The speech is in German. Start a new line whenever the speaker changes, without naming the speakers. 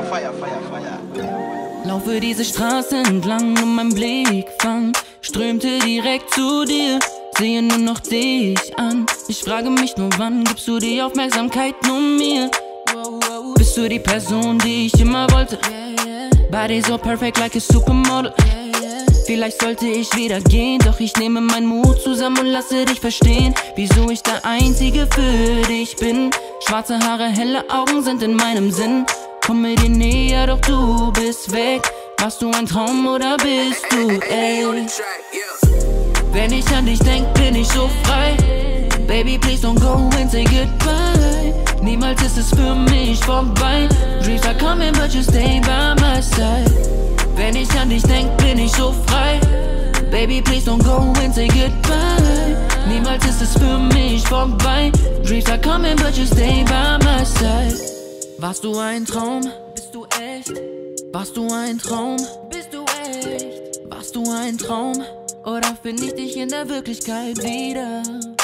Laufe diese Straße entlang und mein Blick strömte direkt zu dir. Sehe nur noch dich an. Ich frage mich nur, wann gibst du die Aufmerksamkeit nur mir? Bist du die Person, die ich immer wollte? Body so perfect like a supermodel. Vielleicht sollte ich wieder gehen, doch ich nehme meinen Mut zusammen und lasse dich verstehen, wieso ich der Einzige für dich bin. Schwarze Haare, helle Augen sind in meinem Sinn. Komme dir näher, doch du bist weg. Warst du ein Traum oder bist du echt? Wenn ich an dich denk, bin ich so frei. Baby, please don't go and say goodbye. Niemals ist es für mich vorbei. Dreams are coming, but you stay by my side. Wenn ich an dich denk, bin ich so frei. Baby, please don't go and say goodbye. Niemals ist es für mich vorbei. Dreams are coming, but you stay by my side. Warst du ein Traum? Bist du echt? Warst du ein Traum? Bist du echt? Warst du ein Traum? Oder find ich dich in der Wirklichkeit wieder?